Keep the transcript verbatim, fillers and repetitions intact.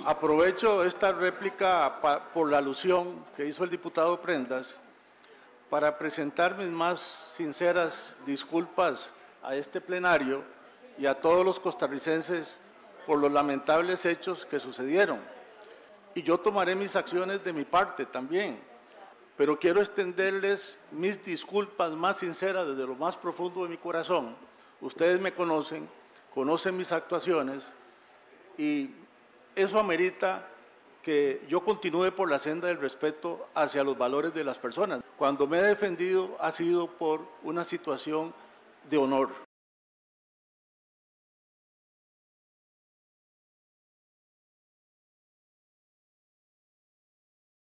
Aprovecho esta réplica por la alusión que hizo el diputado Prendas para presentar mis más sinceras disculpas a este plenario y a todos los costarricenses por los lamentables hechos que sucedieron. Y yo tomaré mis acciones de mi parte también, pero quiero extenderles mis disculpas más sinceras desde lo más profundo de mi corazón. Ustedes me conocen, conocen mis actuaciones y eso amerita que yo continúe por la senda del respeto hacia los valores de las personas. Cuando me he defendido ha sido por una situación de honor.